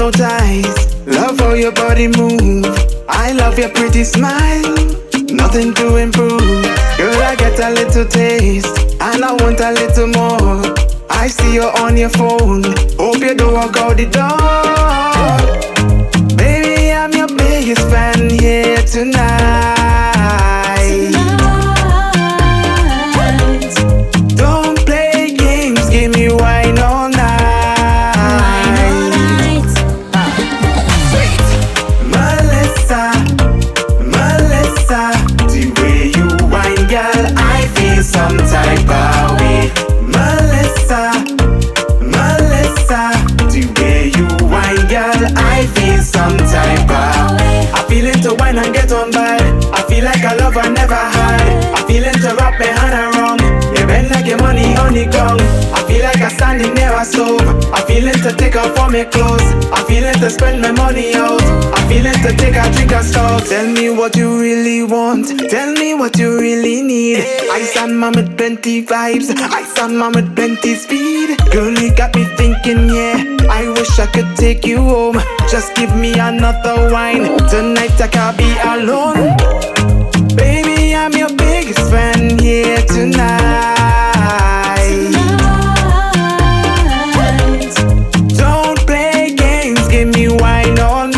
hypnotized. Love how your body move. I love your pretty smile. Nothing to improve. Girl, I get a little taste, and I want a little more. I see you on your phone. Hope you don't walk out the door. Baby, I'm your biggest fan here tonight. Don't play games, give me wine all night. Sweet Malissa, Malissa, the way you wine, girl, I feel some type of way. Malissa, Malissa, the way you wine, girl, I feel some type of way. I feel into wine and get on bad. I feel like a love I never had. I feel into wrap my hand around. You bend like your money on the ground. I feel like I standing near a stove. I feel into take off all my clothes. I feel into spend my money out. I feel into take a drink and stuff. Tell me what you really want. Tell me what you really need. Ice and mom with plenty vibes. Ice and mom with plenty speed. Girl, you got me thinking, yeah, I wish I could take you home. Just give me another wine. Tonight I can't be alone. Baby, I'm your biggest fan here tonight. Don't play games, give me wine all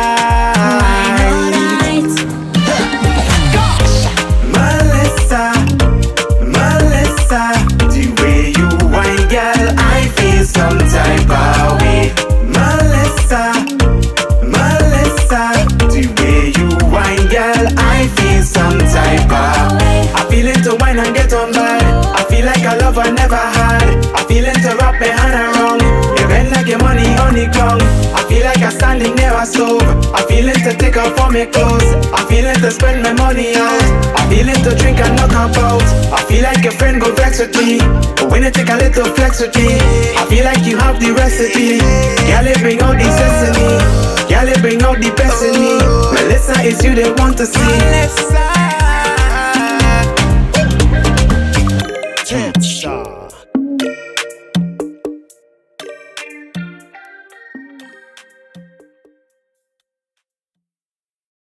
night. Gosh, Malissa, Malissa, the way you wine, girl, I feel some type of way. Malissa, Malissa, the way you wine, girl, I feel some type of way. I feel into wine and get on bad. I feel like a love I never had. I feel into wrap my hand around. You bend like your money on the ground. I feel like I'm standing near a stove. I feel into take off all my clothes. I feel into spend my money out. I feel into drink and knock about. I feel like your friend go vex with me, but when you take a little flex with me, I feel like you have the recipe. Girl, you bring out the sesame. Girl, you bring out the best in me. Melissa, it's you they want to see. Melissa.